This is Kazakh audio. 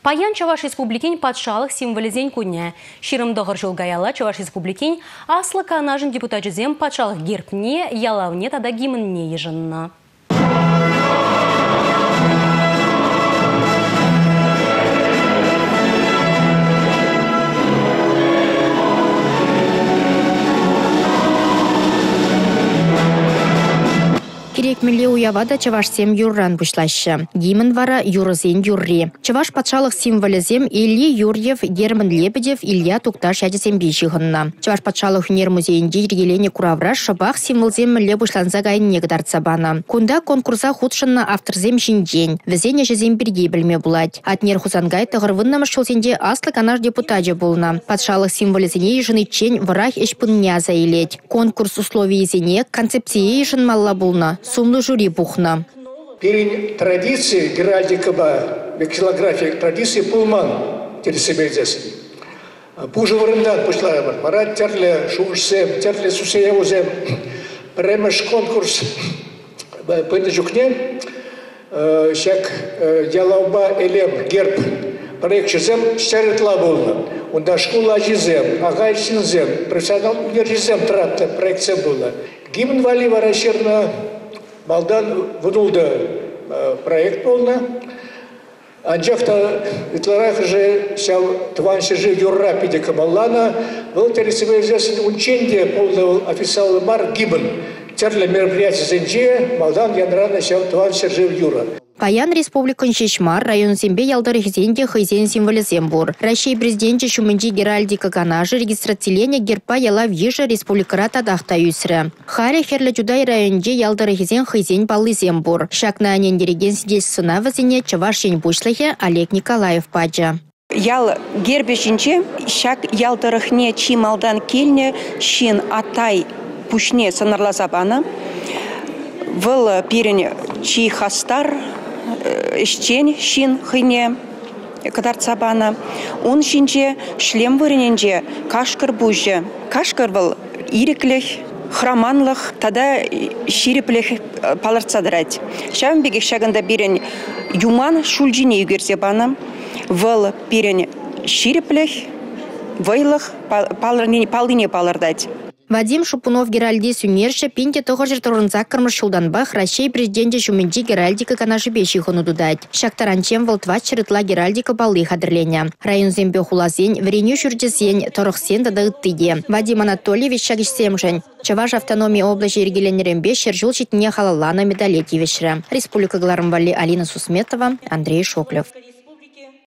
Паян Чаваш Республикин патшалық символизен күнне. Ширымдығыр жылгаяла Чаваш Республикин аслы канажын депутатжызем патшалық герпне, ялавне тада гимнне ежынна. Керекмеле уявада Чавашсем юрран бушлашы. Гимн вара юрызен юрри. Чаваш патшалық символизем Ильи Юрьев, Герман Лебедев, Илья Тукташ ядесем бейшіғынна. Чаваш патшалық хунер музейінде ергелене куравра шабақ символзем міле бушланза гайын негдарца бана. Кунда конкурса худшынна авторзем жинден. Везене жезем бірге білме булать. Атнер хузангай тағырвыннамыш шолсенде аслы канаш депутажы болна. Патшалық символизене ежыны чен варах ешпыння заилеть. Конкурс условий зене концепция ежын малла болна. Сумлы жюри бухна. Перень традиции геральдика, вексилография традиции пулман тересебельдес. Пужа варендан пошла марат терле шушсем, терле сусеевузем. Премеш конкурс пындыжукне, шак ялауба элем герб проект чизем шеретла болна. Унда школа жизем, агайшинзем, профессионал жизем тратта проектсе была. Гимн вали варашерна Малдан вынулда проект полна. Анжахта итларах же сял тванши же юрра пидека маллана. Был тересибе здесь ученье полного официала мар гимн. Терле мероприятие зенже Малдан янрана сял тванши же юра. Паян республикан Шешмар район зембе ялдары хизенде хизен символизем бур. Россия президенті шумынжи геральдика канажы регистрацилене герпа яла вежа республикарата дахта юсры. Харе херлі жудай районде ялдары хизен баллызем бур. Шакна анендереген сидельсына вазине Чавашень бушлахе Олег Николаев паджа. Ял гербешінче шак ялдырыхне чи малдан келне шин атай пушне санарласа бана. Выл пирен чи хастар ишчен шин хыне кадарцабана. Он шинче шлем вырененже кашкар бужже. Кашкар был иреклех, храманлых, тада ширеплех паларцадрать. Шам беги шаганда бирен юман шульджине югерзе бана. Выл пирен ширеплех, вайлых палыне палардать. Вадим Шупунов Геральди Сюнерша пинте того же Торунзак Кармаршулданбах Россия президенте Шуминджи Геральдика канаши бешихону дудать. Шактаранчем волтвач черетла Геральдика балы хадрления. Район зембе хулазень, вреню шурджесень, торохсен дадыттыде. Вадим Анатольевич Шагишсемжень. Чаваш автономии области регионерембе шержул читне халалана медалети вечера. Республика Гларамвали Алина Сусметова, Андрей Шоклев.